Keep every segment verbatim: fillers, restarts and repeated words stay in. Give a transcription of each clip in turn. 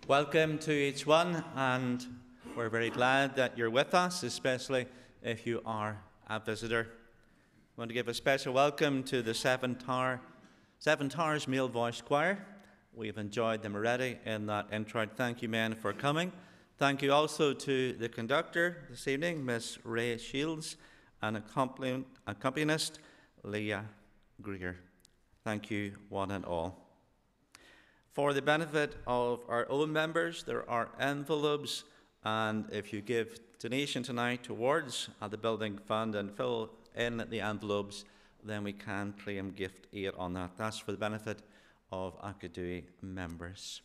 Welcome to each one, and we're very glad that you're with us, especially if you are a visitor. I want to give a special welcome to the Seven, Tower, Seven Towers Male Voice Choir. We've enjoyed them already in that intro. Thank you, men, for coming. Thank you also to the conductor this evening, Miss Ray Shields, and accompanist Leah Greer. Thank you, one and all. For the benefit of our own members, there are envelopes, and if you give donation tonight towards uh, the building fund and fill in the envelopes, then we can claim gift aid on that. That's for the benefit of Aghadowey members.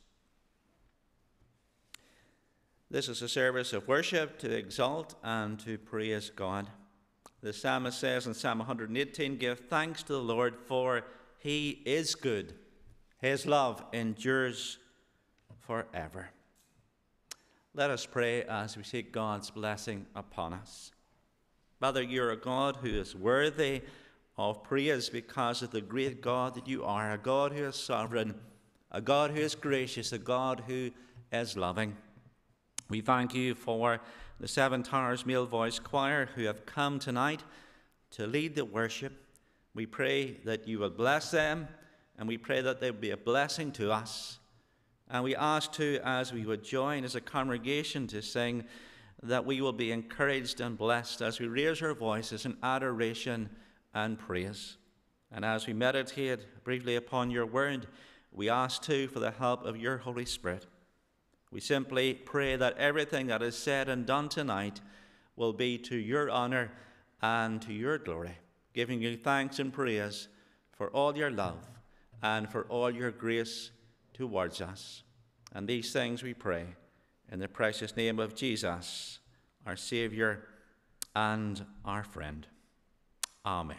This is a service of worship to exalt and to praise God. The psalmist says in Psalm one hundred eighteen, "Give thanks to the Lord, for he is good. His love endures forever." Let us pray as we seek God's blessing upon us. Father, you're a God who is worthy of praise because of the great God that you are, a God who is sovereign, a God who is gracious, a God who is loving. We thank you for the Seven Towers Male Voice Choir who have come tonight to lead the worship. We pray that you will bless them, and we pray that they will be a blessing to us. And we ask too, as we would join as a congregation to sing, that we will be encouraged and blessed as we raise our voices in adoration and praise. And as we meditate briefly upon your word, we ask too for the help of your Holy Spirit. We simply pray that everything that is said and done tonight will be to your honor and to your glory, giving you thanks and praise for all your love and for all your grace towards us. And these things we pray in the precious name of Jesus, our Saviour and our friend. Amen.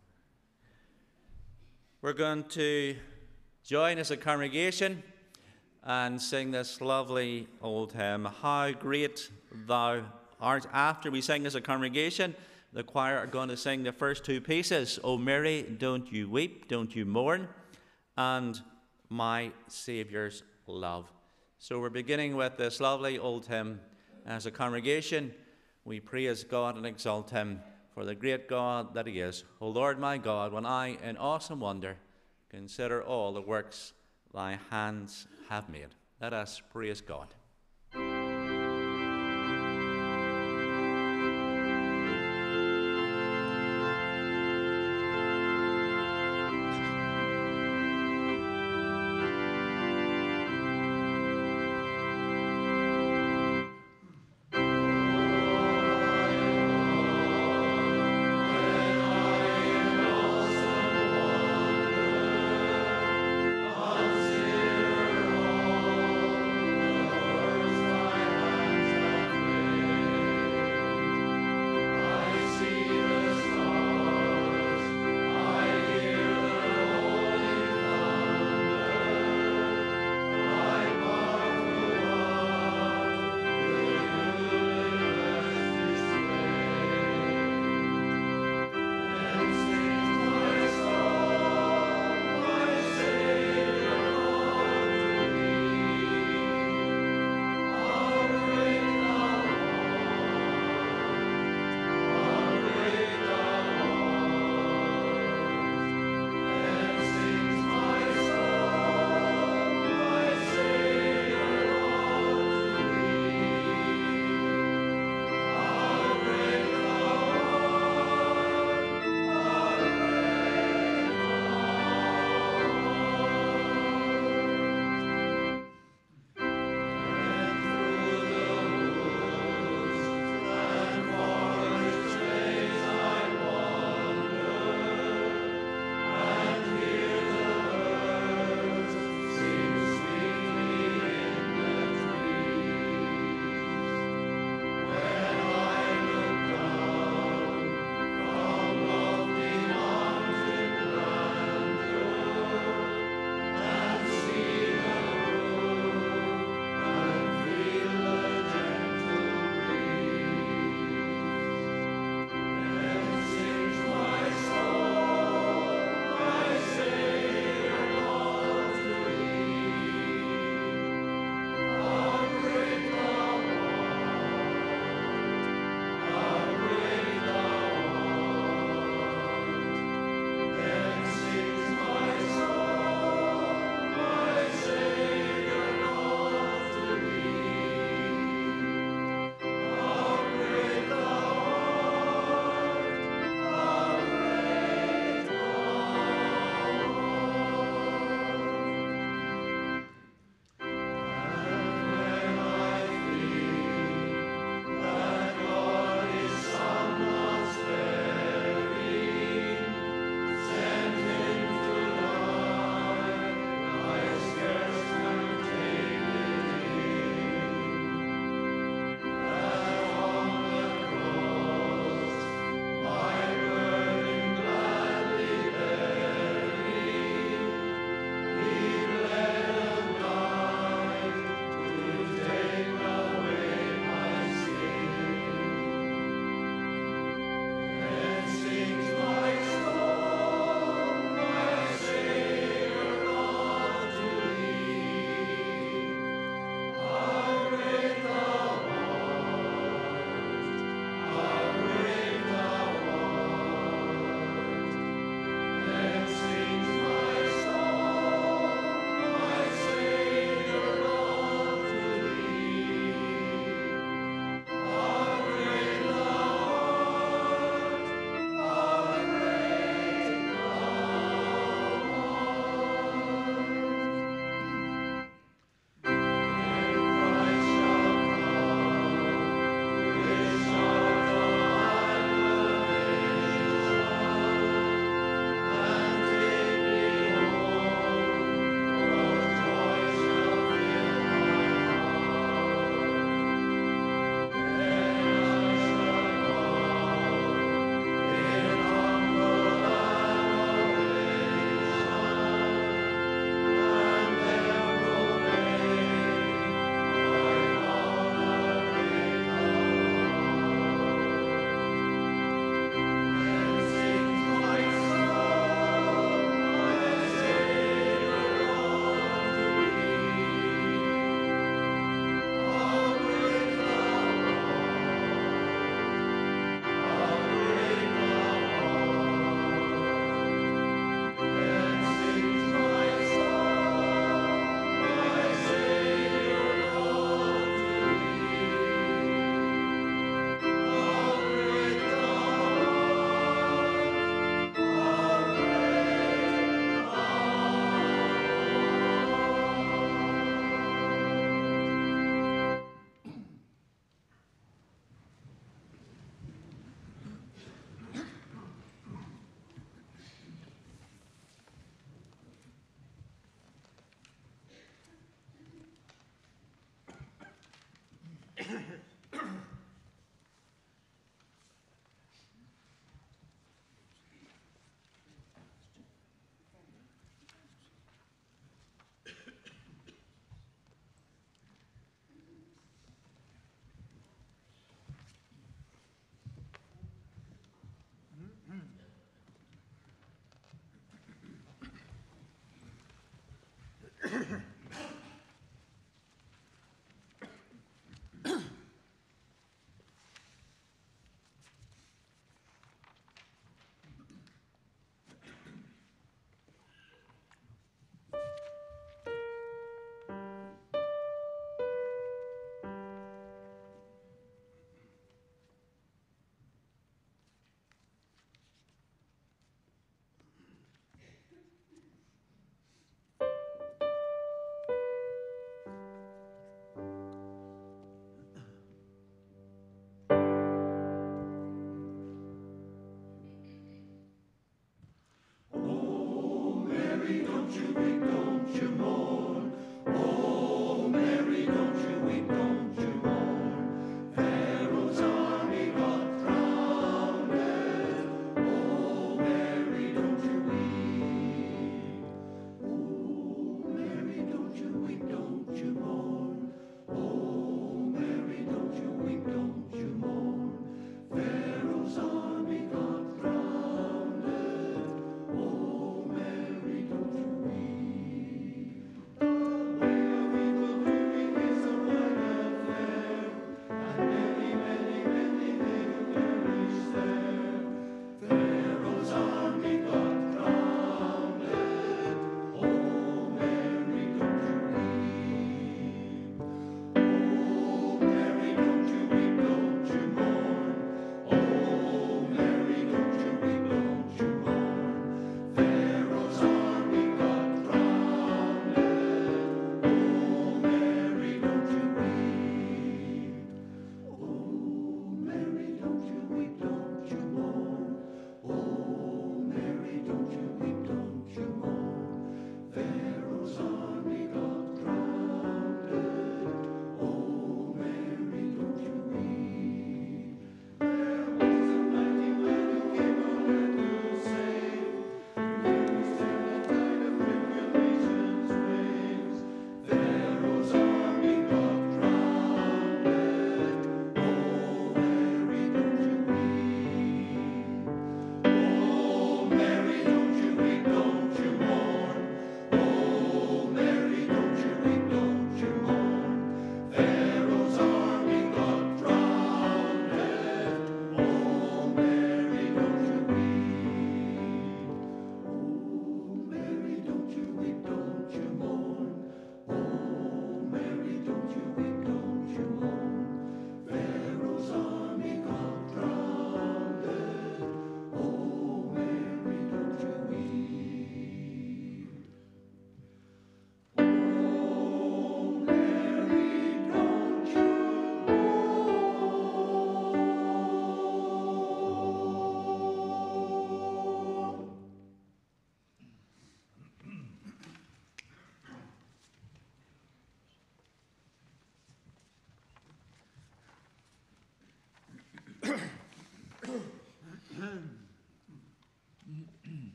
We're going to join as a congregation and sing this lovely old hymn, "How Great Thou Art." After we sing as a congregation, the choir are going to sing the first two pieces, "O Mary, Don't You Weep, Don't You Mourn," and "My Saviour's Love." So we're beginning with this lovely old hymn. As a congregation, we praise God and exalt him for the great God that he is. O Lord my God, when I in awesome wonder consider all the works thy hands have made. Let us praise God. Consider all the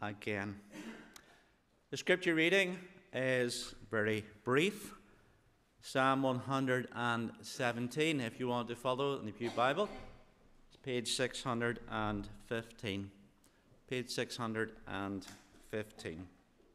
again. The scripture reading is very brief. Psalm one hundred seventeen, if you want to follow in the Pew Bible. It's page six hundred fifteen. Page six hundred fifteen.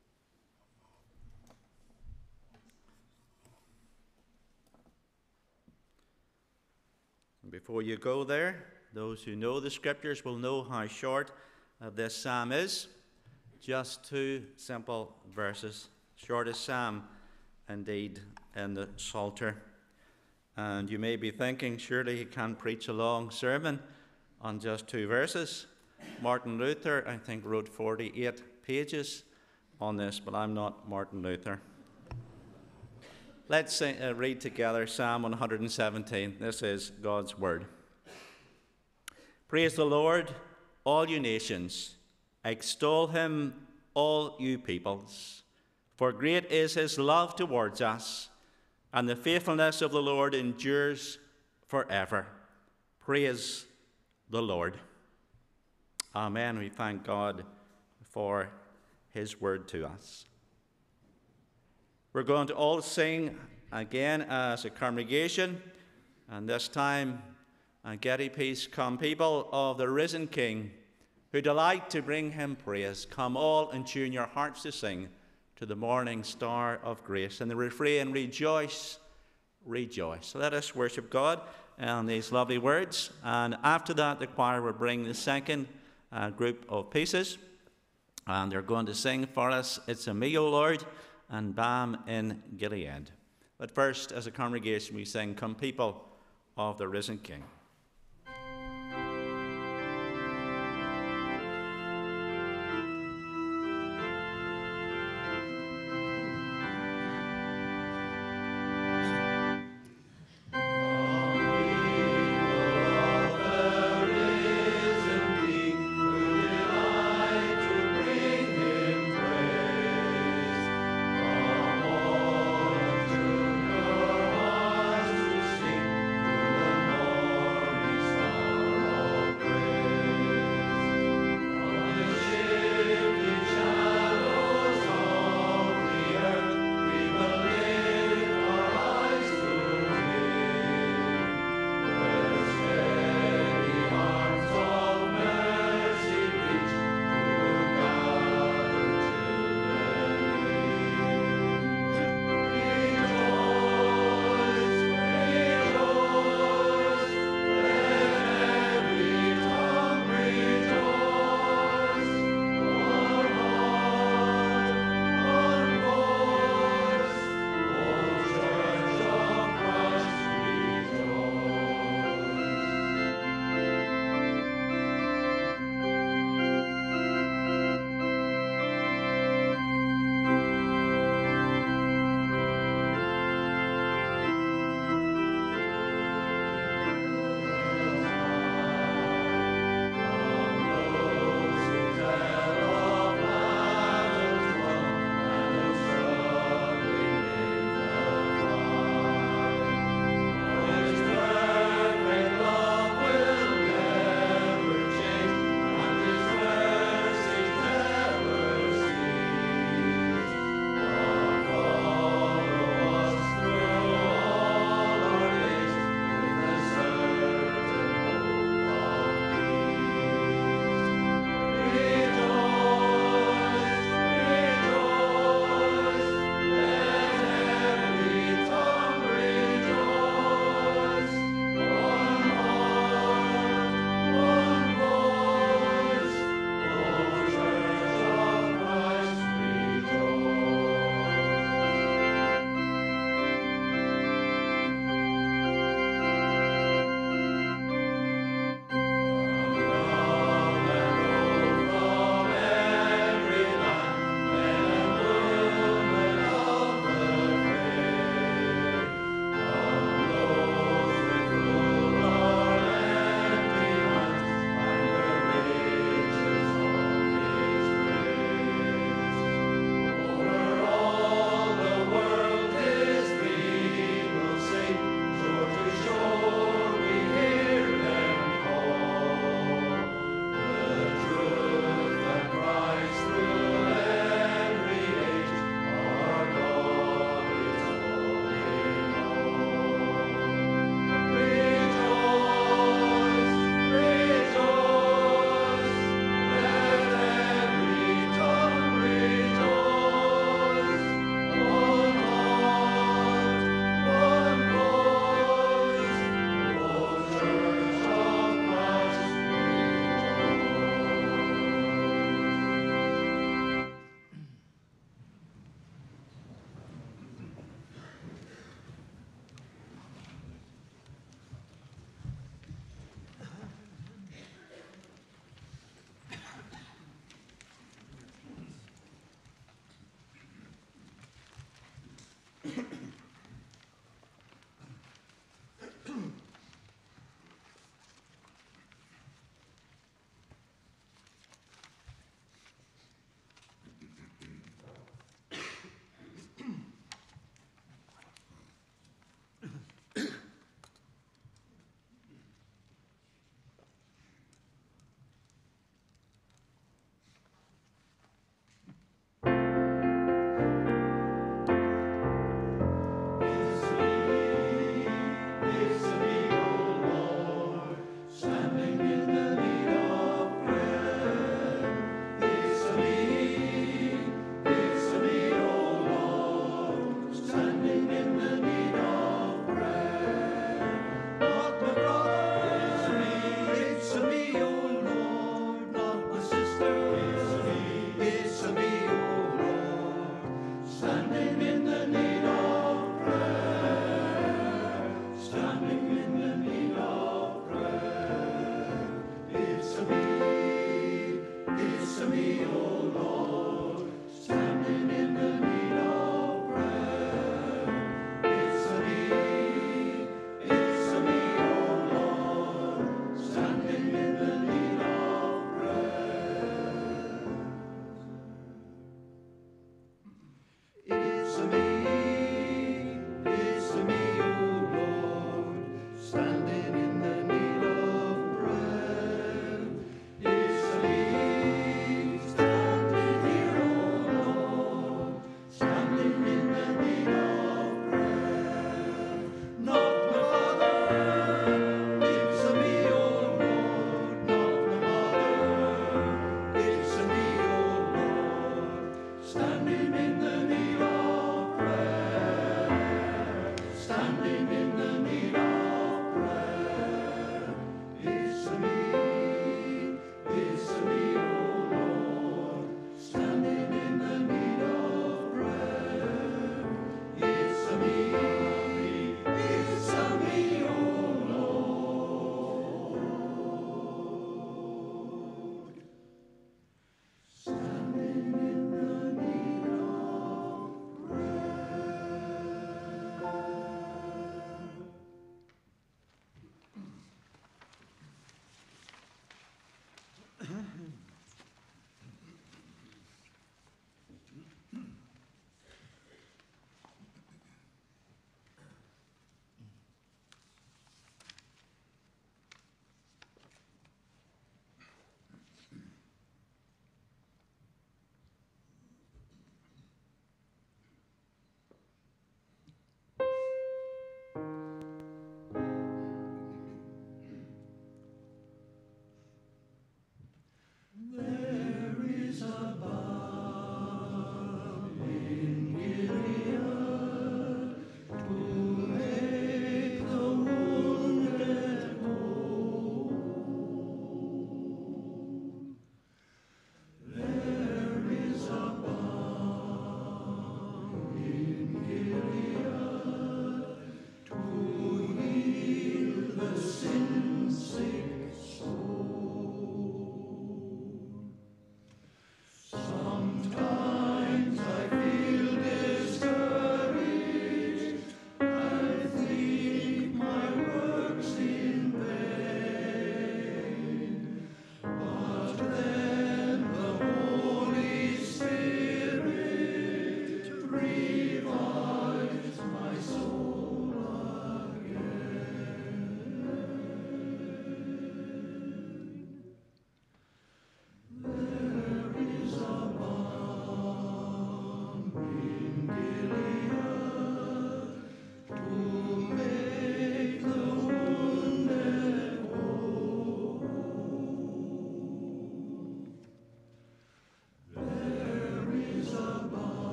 And before you go there, those who know the scriptures will know how short uh, this psalm is. Just two simple verses. Shortest psalm, indeed, in the Psalter. And you may be thinking, surely he can't preach a long sermon on just two verses. Martin Luther, I think, wrote forty-eight pages on this, but I'm not Martin Luther. Let's uh, read together Psalm one hundred seventeen. This is God's word. Praise the Lord, all you nations. Extol him, all you peoples. For great is his love towards us, and the faithfulness of the Lord endures forever. Praise the Lord. Amen. We thank God for his word to us. We're going to all sing again as a congregation, and this time, get a peace, come people of the risen King, who delight to bring him praise. Come all and tune your hearts to sing to the morning star of grace. And the refrain, rejoice, rejoice. Let us worship God in these lovely words, and after that the choir will bring the second uh, group of pieces, and they're going to sing for us, It's a Me, O Lord, and Balm in Gilead. But first, as a congregation, we sing, Come people of the risen King. Lord.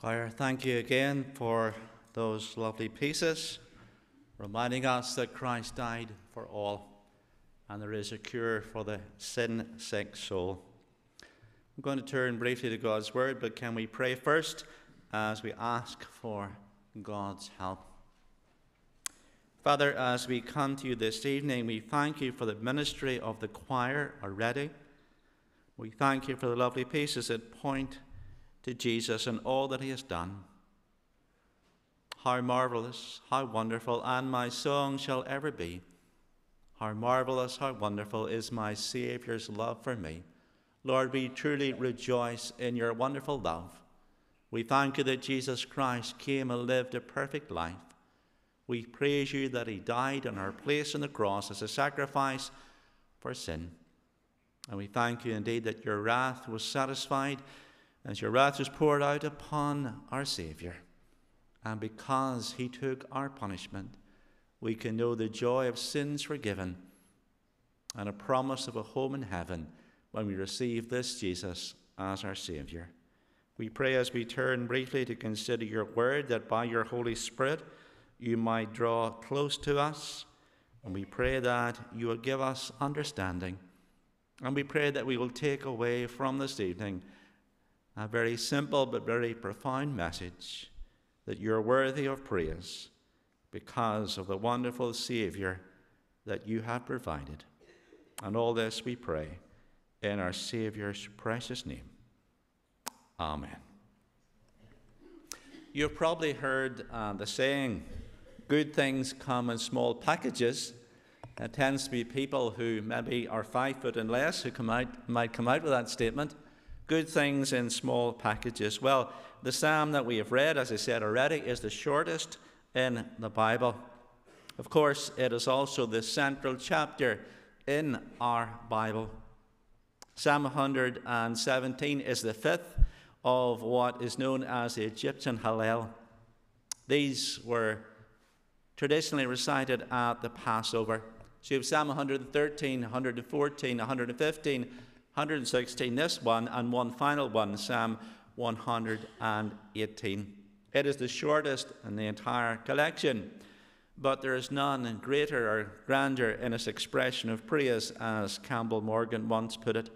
Choir, thank you again for those lovely pieces, reminding us that Christ died for all, and there is a cure for the sin-sick soul. I'm going to turn briefly to God's Word, but can we pray first as we ask for God's help? Father, as we come to you this evening, we thank you for the ministry of the choir already. We thank you for the lovely pieces that point to Jesus and all that he has done. How marvelous, how wonderful, and my song shall ever be. How marvelous, how wonderful is my Saviour's love for me. Lord, we truly rejoice in your wonderful love. We thank you that Jesus Christ came and lived a perfect life. We praise you that he died in our place on the cross as a sacrifice for sin. And we thank you indeed that your wrath was satisfied as your wrath was poured out upon our Saviour. And because he took our punishment, we can know the joy of sins forgiven and a promise of a home in heaven when we receive this Jesus as our Saviour. We pray as we turn briefly to consider your word, that by your Holy Spirit you might draw close to us. And we pray that you will give us understanding. And we pray that we will take away from this evening a very simple but very profound message, that you're worthy of praise because of the wonderful Saviour that you have provided. And all this we pray in our Saviour's precious name. Amen. You've probably heard uh, the saying, good things come in small packages. It tends to be people who maybe are five foot and less who come out, might come out with that statement. Good things in small packages. Well, the psalm that we have read, as I said already, is the shortest in the Bible. Of course, it is also the central chapter in our Bible. Psalm one hundred seventeen is the fifth of what is known as the Egyptian Hallel. These were traditionally recited at the Passover. So you have Psalm one hundred thirteen, one hundred fourteen, one hundred fifteen, one hundred sixteen, this one, and one final one, Psalm one hundred eighteen. It is the shortest in the entire collection, but there is none greater or grander in its expression of praise, as Campbell Morgan once put it.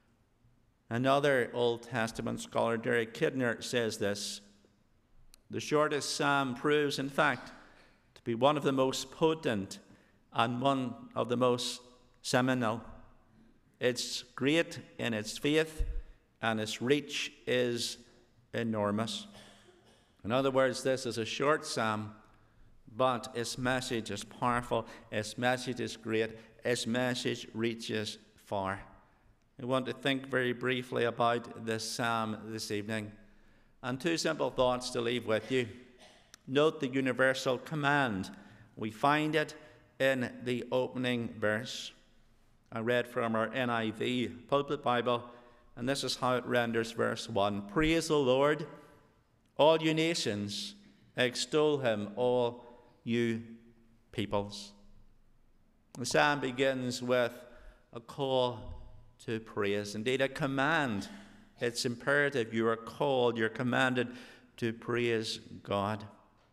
Another Old Testament scholar, Derek Kidner, says this: the shortest psalm proves, in fact, to be one of the most potent and one of the most seminal. It's great in its faith, and its reach is enormous. In other words, this is a short psalm, but its message is powerful, its message is great, its message reaches far. I want to think very briefly about this psalm this evening, and two simple thoughts to leave with you. Note the universal command. We find it in the opening verse. I read from our N I V pulpit Bible, and this is how it renders verse one. Praise the Lord, all you nations, extol him, all you peoples. The psalm begins with a call to praise, indeed a command. It's imperative. You are called, you're commanded to praise God.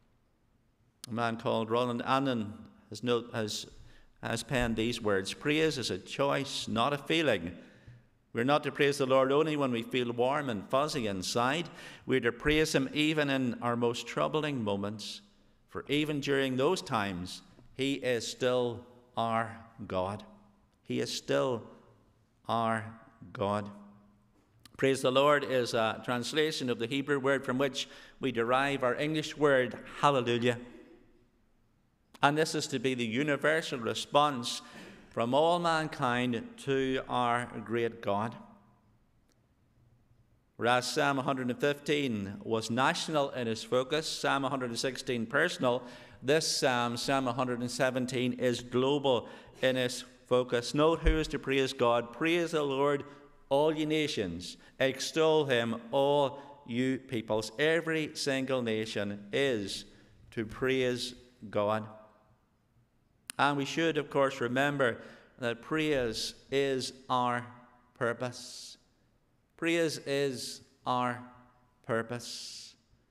A man called Roland Annan has, note, has, has penned these words: praise is a choice, not a feeling. We're not to praise the Lord only when we feel warm and fuzzy inside. We're to praise him even in our most troubling moments, for even during those times, he is still our God. He is still our God. Praise the Lord is a translation of the Hebrew word from which we derive our English word hallelujah. And this is to be the universal response from all mankind to our great God. Whereas Psalm one hundred fifteen was national in its focus, Psalm one hundred sixteen personal, this Psalm, Psalm one hundred seventeen, is global in its focus. Note who is to praise God. Praise the Lord, all you nations. Extol him, all you peoples. Every single nation is to praise God. And we should, of course, remember that praise is our purpose. Praise is our purpose.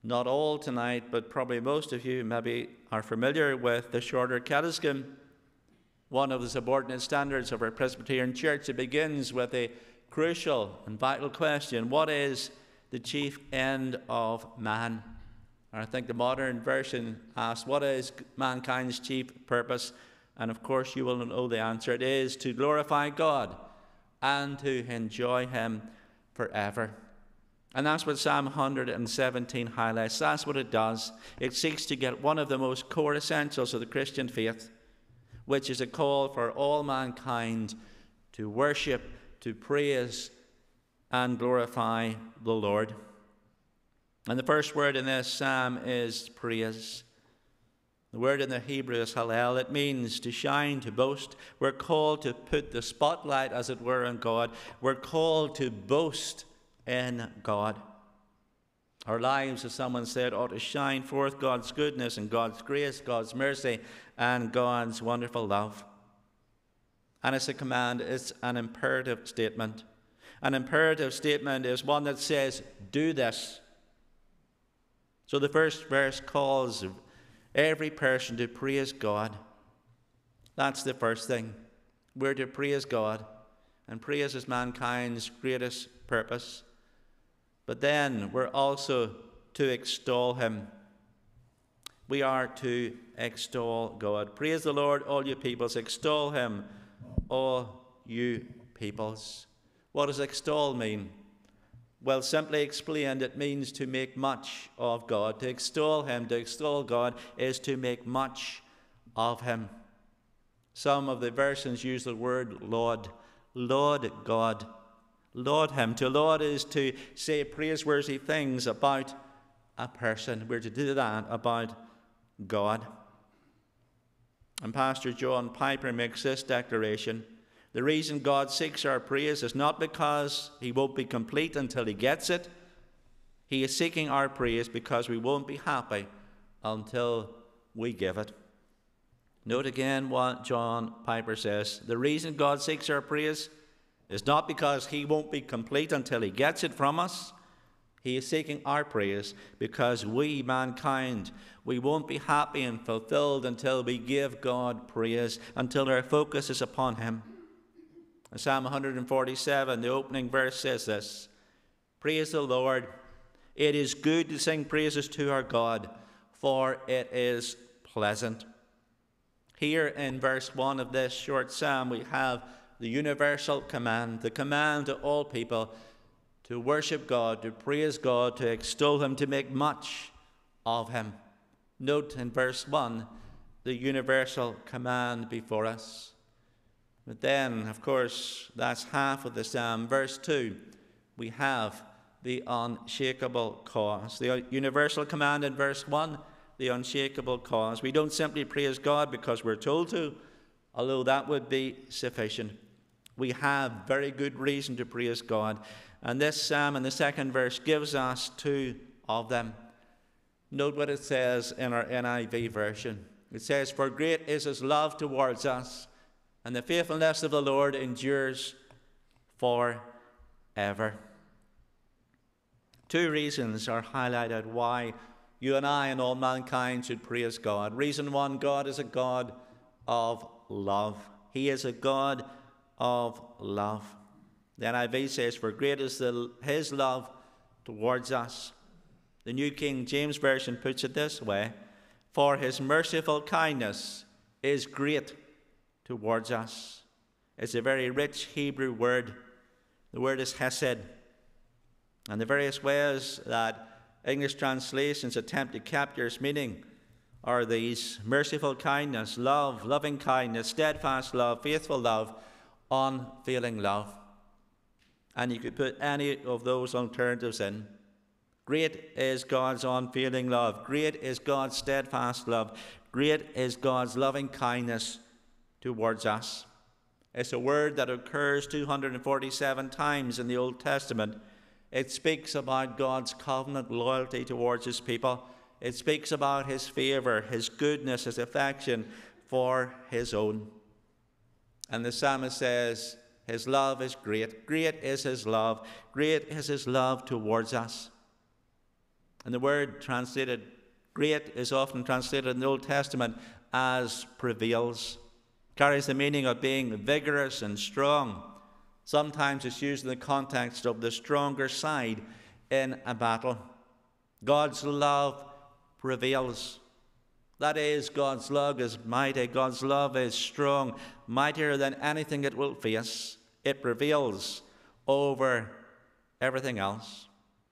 Not all tonight, but probably most of you maybe are familiar with the Shorter Catechism, one of the subordinate standards of our Presbyterian Church. It begins with a crucial and vital question: what is the chief end of man? And I think the modern version asks, what is mankind's chief purpose? And of course you will know the answer. It is to glorify God and to enjoy him forever. And that's what Psalm one hundred seventeen highlights. That's what it does. It seeks to get one of the most core essentials of the Christian faith, which is a call for all mankind to worship, to praise, and glorify the Lord. And the first word in this psalm is praise. The word in the Hebrew is hallel. It means to shine, to boast. We're called to put the spotlight, as it were, on God. We're called to boast in God. Our lives, as someone said, ought to shine forth God's goodness and God's grace, God's mercy, and God's wonderful love. And it's a command, it's an imperative statement. An imperative statement is one that says, do this. So the first verse calls every person to praise God. That's the first thing. We're to praise God. And praise is mankind's greatest purpose. But then we're also to extol him. We are to extol God. Praise the Lord, all you peoples. Extol him, all you peoples. What does extol mean? Well, simply explained, it means to make much of God. To extol him, to extol God, is to make much of him. Some of the versions use the word Lord. Laud God. Laud him. To laud is to say praiseworthy things about a person. We're to do that about God. And Pastor John Piper makes this declaration: the reason God seeks our praise is not because he won't be complete until he gets it. He is seeking our praise because we won't be happy until we give it. Note again what John Piper says. The reason God seeks our praise is not because he won't be complete until he gets it from us. He is seeking our praise because we, mankind, we won't be happy and fulfilled until we give God praise, until our focus is upon him. In Psalm one forty-seven, the opening verse says this: praise the Lord. It is good to sing praises to our God, for it is pleasant. Here in verse one of this short psalm, we have the universal command, the command to all people to worship God, to praise God, to extol him, to make much of him. Note in verse one the universal command before us. But then, of course, that's half of the psalm. Verse two, we have the unshakable cause. The universal command in verse one, the unshakable cause. We don't simply praise God because we're told to, although that would be sufficient. We have very good reason to praise God. And this psalm in the second verse gives us two of them. Note what it says in our N I V version. It says, for great is his love towards us, and the faithfulness of the Lord endures forever. Two reasons are highlighted why you and I and all mankind should praise God. Reason one, God is a God of love. He is a God of love. The N I V says, for great is the, his love towards us. The New King James Version puts it this way: for his merciful kindness is great towards us. It's a very rich Hebrew word. The word is hesed. And the various ways that English translations attempt to capture its meaning are these: merciful kindness, love, loving kindness, steadfast love, faithful love, unfailing love. And you could put any of those alternatives in. Great is God's unfailing love. Great is God's steadfast love. Great is God's loving kindness towards us. It's a word that occurs two hundred forty-seven times in the Old Testament. It speaks about God's covenant loyalty towards his people. It speaks about his favor, his goodness, his affection for his own. And the psalmist says, his love is great. Great is his love. Great is his love towards us. And the word translated great is often translated in the Old Testament as prevails. Carries the meaning of being vigorous and strong. Sometimes it's used in the context of the stronger side in a battle. God's love prevails. That is, God's love is mighty. God's love is strong, mightier than anything it will face. It prevails over everything else.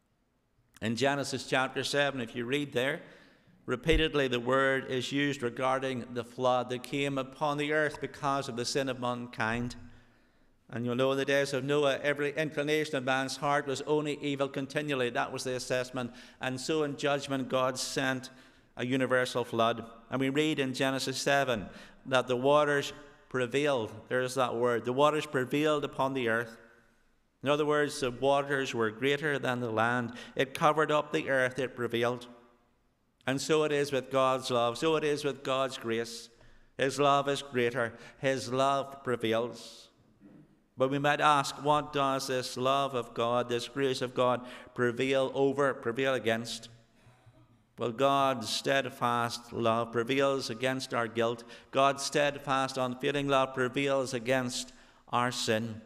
In Genesis chapter seven, if you read there, repeatedly the word is used regarding the flood that came upon the earth because of the sin of mankind. And you'll know in the days of Noah, every inclination of man's heart was only evil continually. That was the assessment. And so in judgment, God sent a universal flood. And we read in Genesis seven that the waters prevailed. There's that word. The waters prevailed upon the earth. In other words, the waters were greater than the land. It covered up the earth. It prevailed. And so it is with God's love. So it is with God's grace. His love is greater. His love prevails. But we might ask, what does this love of God, this grace of God, prevail over, prevail against? Well, God's steadfast love prevails against our guilt. God's steadfast, unfailing love prevails against our sin.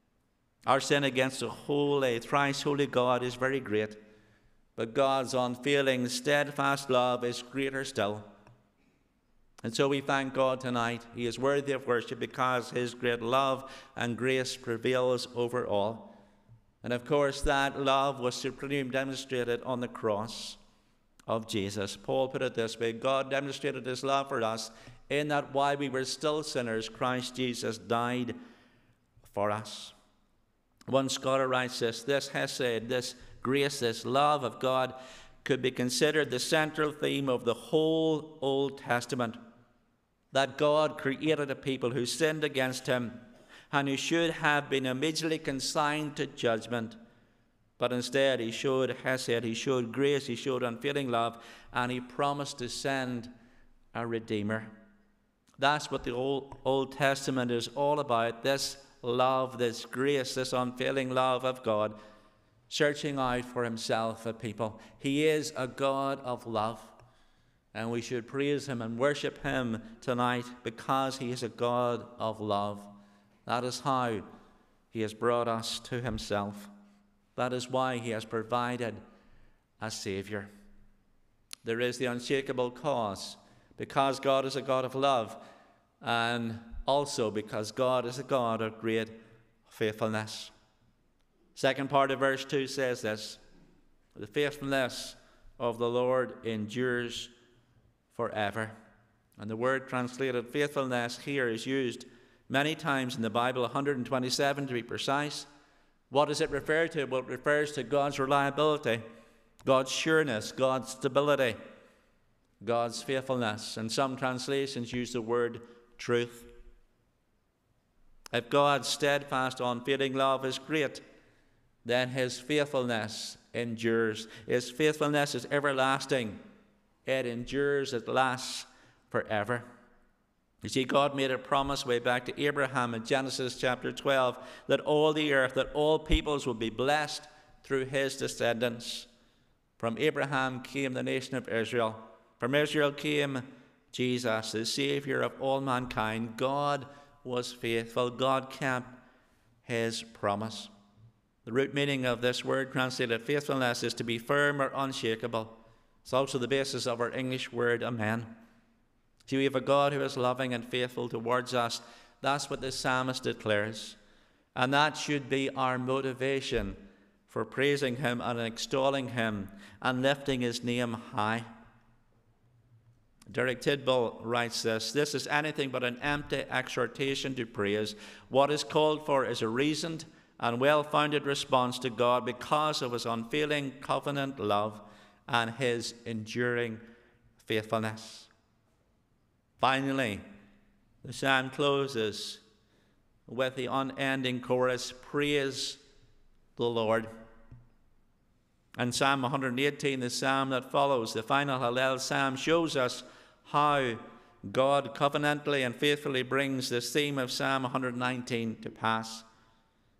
Our sin against a holy, thrice holy God is very great. But God's unfailing, steadfast love is greater still. And so we thank God tonight. He is worthy of worship because his great love and grace prevails over all. And of course, that love was supremely demonstrated on the cross of Jesus. Paul put it this way: God demonstrated his love for us in that while we were still sinners, Christ Jesus died for us. One scholar writes this: this hesed, this grace, this love of God could be considered the central theme of the whole Old Testament. That God created a people who sinned against him and who should have been immediately consigned to judgment. But instead he showed hesed, he showed grace, he showed unfailing love, and he promised to send a Redeemer. That's what the Old, Old Testament is all about, this love, this grace, this unfailing love of God, searching out for himself a people. He is a God of love. And we should praise him and worship him tonight because he is a God of love. That is how he has brought us to himself. That is why he has provided a Savior. There is the unshakable cause, because God is a God of love, and also because God is a God of great faithfulness. Second part of verse two says this: the faithfulness of the Lord endures forever. And the word translated faithfulness here is used many times in the Bible, one hundred twenty-seven to be precise. What does it refer to? Well, it refers to God's reliability, God's sureness, God's stability, God's faithfulness. And some translations use the word truth. If God's steadfast, unfailing love is great, then his faithfulness endures. His faithfulness is everlasting. It endures, it lasts forever. You see, God made a promise way back to Abraham in Genesis chapter twelve that all the earth, that all peoples would be blessed through his descendants. From Abraham came the nation of Israel. From Israel came Jesus, the Savior of all mankind. God was faithful. God kept his promise. The root meaning of this word translated faithfulness is to be firm or unshakable. It's also the basis of our English word amen. See, we have a God who is loving and faithful towards us. That's what the psalmist declares. And that should be our motivation for praising him and extolling him and lifting his name high. Derek Tidball writes this: this is anything but an empty exhortation to praise. What is called for is a reasoned and well-founded response to God because of his unfailing covenant love and his enduring faithfulness. Finally, the psalm closes with the unending chorus, praise the Lord. And Psalm one hundred eighteen, the psalm that follows, the final Hallel psalm, shows us how God covenantally and faithfully brings this theme of Psalm one hundred nineteen to pass.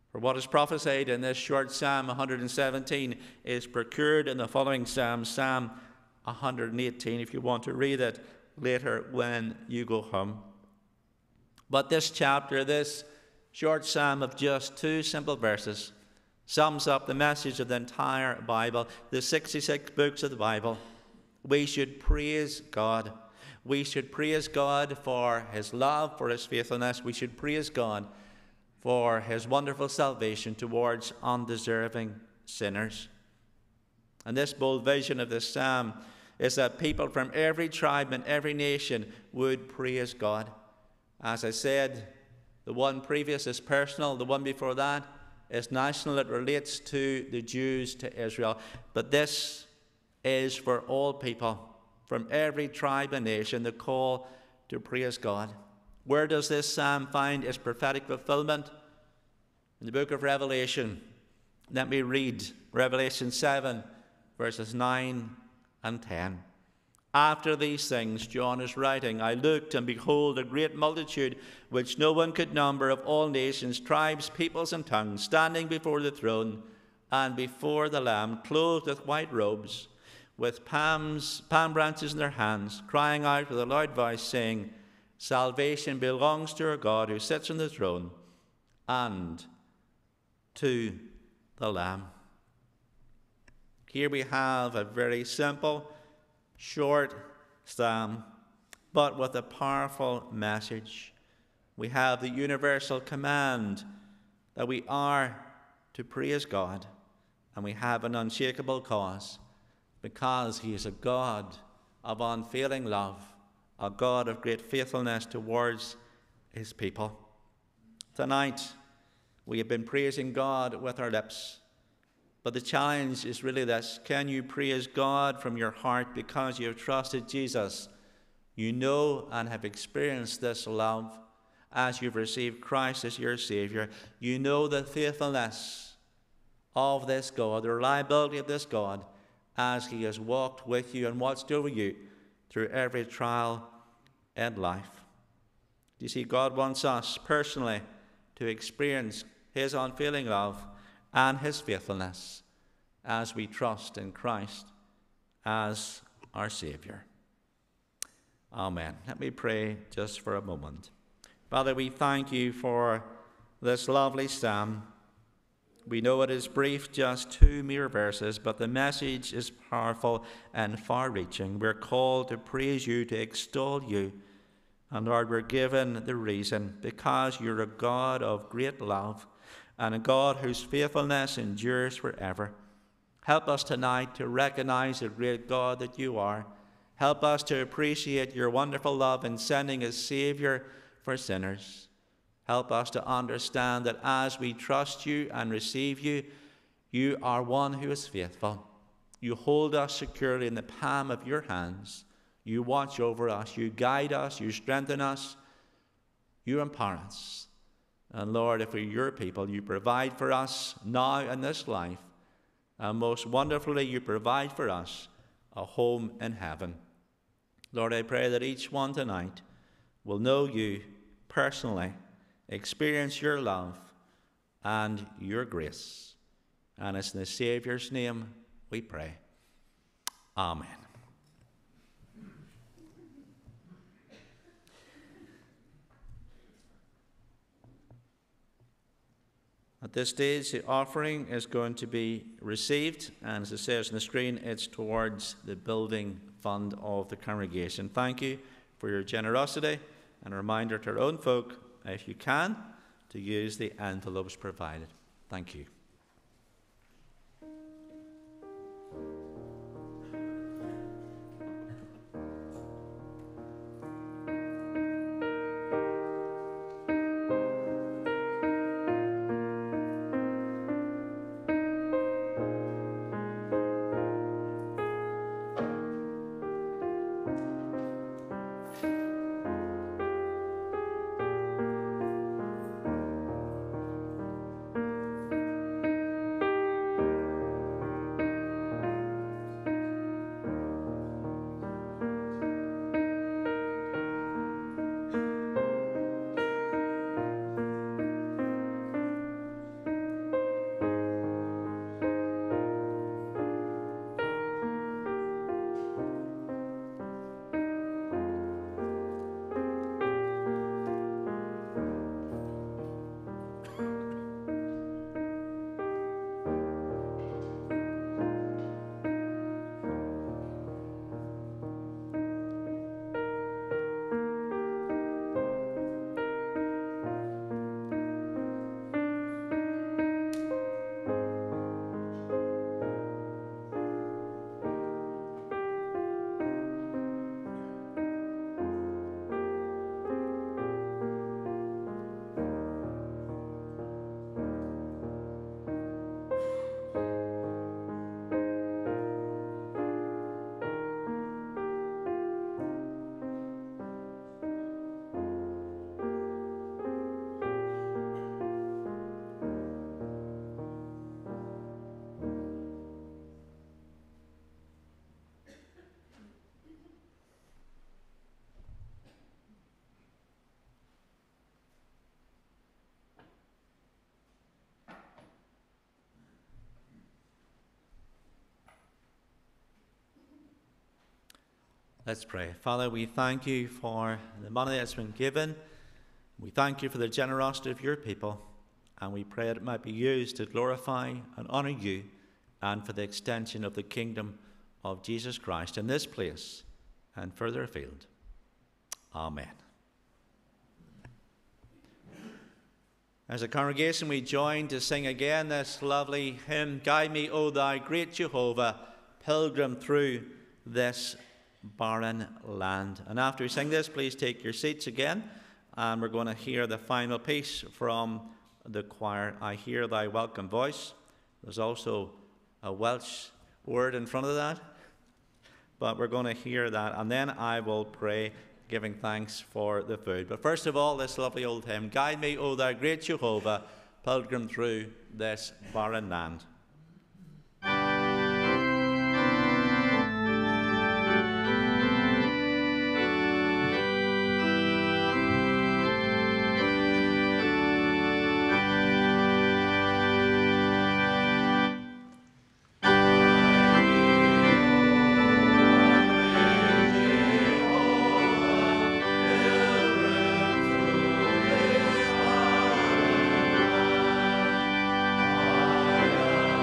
For what is prophesied in this short Psalm one hundred seventeen is procured in the following Psalm, Psalm one hundred eighteen, if you want to read it later when you go home. But this chapter, this short psalm of just two simple verses, sums up the message of the entire Bible, the sixty-six books of the Bible. We should praise God. We should praise God for his love, for his faithfulness. We should praise God for his wonderful salvation towards undeserving sinners. And this bold vision of this psalm is that people from every tribe and every nation would praise God. As I said, the one previous is personal, the one before that is national. It relates to the Jews, to Israel. But this is for all people from every tribe and nation, the call to praise God. Where does this psalm find its prophetic fulfillment? In the book of Revelation. Let me read Revelation seven, verses nine and ten. After these things, John is writing, I looked, and behold, a great multitude, which no one could number, of all nations, tribes, peoples, and tongues, standing before the throne and before the Lamb, clothed with white robes, with palms, palm branches in their hands, crying out with a loud voice, saying, Salvation belongs to our God who sits on the throne and to the Lamb. Here we have a very simple, short psalm, but with a powerful message. We have the universal command that we are to praise God, and we have an unshakable cause, because he is a God of unfailing love, a God of great faithfulness towards his people. Tonight, we have been praising God with our lips, but the challenge is really this: can you praise God from your heart because you have trusted Jesus? You know and have experienced this love as you've received Christ as your Savior. You know the faithfulness of this God, the reliability of this God, as he has walked with you and watched over you through every trial in life. You see, God wants us personally to experience his unfailing love and his faithfulness as we trust in Christ as our Savior. Amen. Let me pray just for a moment. Father, we thank you for this lovely psalm. We know it is brief, just two mere verses, but the message is powerful and far-reaching. We're called to praise you, to extol you. And Lord, we're given the reason, because you're a God of great love and a God whose faithfulness endures forever. Help us tonight to recognize the great God that you are. Help us to appreciate your wonderful love in sending a Savior for sinners. Help us to understand that as we trust you and receive you, you are one who is faithful. You hold us securely in the palm of your hands. You watch over us. You guide us. You strengthen us. You empower us. And Lord, if we're your people, you provide for us now in this life. And most wonderfully, you provide for us a home in heaven. Lord, I pray that each one tonight will know you personally, experience your love and your grace. And it's in the Saviour's name we pray. Amen. At this stage, the offering is going to be received, and as it says on the screen, it's towards the building fund of the congregation. Thank you for your generosity, and a reminder to our own folk, if you can, to use the envelopes provided. Thank you. Let's pray. Father, we thank you for the money that's been given. We thank you for the generosity of your people, and we pray that it might be used to glorify and honour you and for the extension of the kingdom of Jesus Christ in this place and further afield. Amen. As a congregation, we join to sing again this lovely hymn, Guide Me, O Thou Great Jehovah, Pilgrim Through This Barren Land. And after we sing this, please take your seats again, and we're going to hear the final piece from the choir, I Hear Thy Welcome Voice. There's also a Welsh word in front of that, but we're going to hear that, and then I will pray, giving thanks for the food. But first of all, this lovely old hymn, Guide Me, O Thou Great Jehovah, Pilgrim Through This Barren Land. Yeah.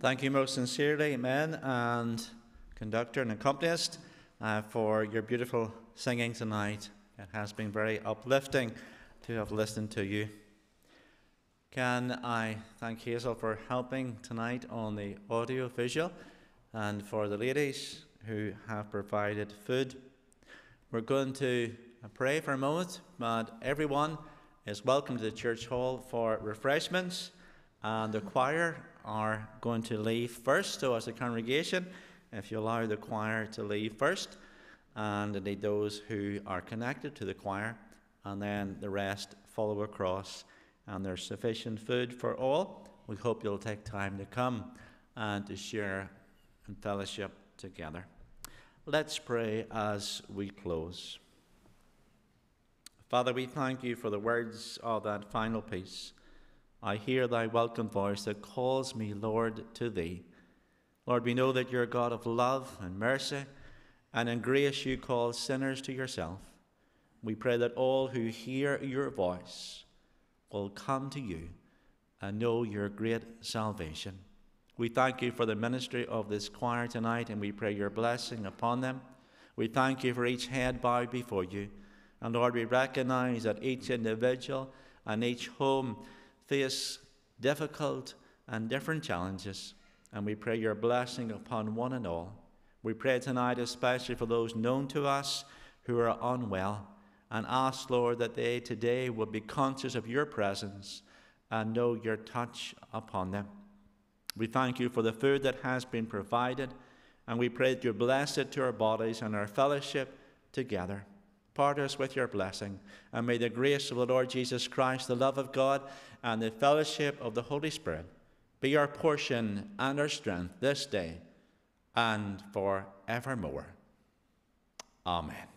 Thank you most sincerely, men and conductor and accompanist, uh, for your beautiful singing tonight. It has been very uplifting to have listened to you. Can I thank Hazel for helping tonight on the audio visual, and for the ladies who have provided food. We're going to pray for a moment, but everyone is welcome to the church hall for refreshments, and the choir are going to leave first. So as a congregation, if you allow the choir to leave first, and indeed those who are connected to the choir, and then the rest follow across, and there's sufficient food for all. We hope you'll take time to come and to share and fellowship together. Let's pray as we close. Father, we thank you for the words of that final piece. I hear thy welcome voice that calls me, Lord, to thee. Lord, we know that you're a God of love and mercy, and in grace you call sinners to yourself. We pray that all who hear your voice will come to you and know your great salvation. We thank you for the ministry of this choir tonight, and we pray your blessing upon them. We thank you for each head bowed before you. And Lord, we recognize that each individual and each home face difficult and different challenges, and we pray your blessing upon one and all. We pray tonight especially for those known to us who are unwell, and ask, Lord, that they today will be conscious of your presence and know your touch upon them. We thank you for the food that has been provided, and we pray that you bless it to our bodies and our fellowship together. Part us with your blessing, and may the grace of the Lord Jesus Christ, the love of God, and the fellowship of the Holy Spirit be our portion and our strength this day and forevermore. Amen.